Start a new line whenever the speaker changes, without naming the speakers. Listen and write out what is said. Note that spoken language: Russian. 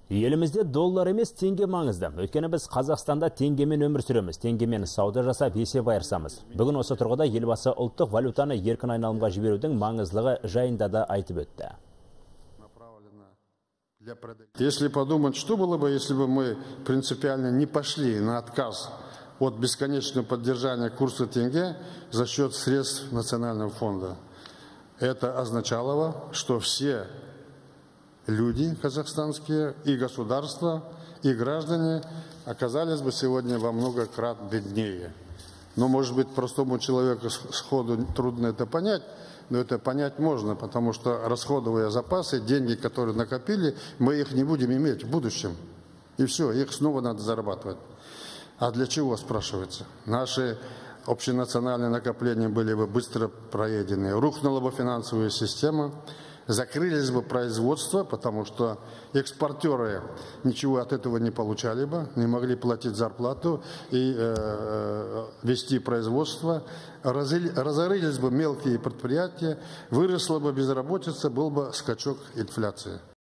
Елімізде доллар емес теңге маңызды. Өйткені біз Қазақстанда теңгемен өмір сүреміз, теңгемен сауда жасап есеп айырсамыз. Бүгін осы тұрғыда елбасы ұлттық валютаны еркін айналымға жіберудің маңыздылығы жайында да айтып өтті.
Если подумать, что было бы, если бы мы принципиально не пошли на отказ от бесконечного поддержания курса тенге за счет средств Национального фонда, это означало бы, что все люди казахстанские, и государство, и граждане оказались бы сегодня во много крат беднее. Но, может быть, простому человеку сходу трудно это понять, но это понять можно, потому что, расходуя запасы, деньги, которые накопили, мы их не будем иметь в будущем. И все, их снова надо зарабатывать. А для чего, спрашивается? Наши общенациональные накопления были бы быстро проедены, рухнула бы финансовая система, закрылись бы производства, потому что экспортеры ничего от этого не получали бы, не могли платить зарплату и вести производство, разорились бы мелкие предприятия, выросла бы безработица, был бы скачок инфляции.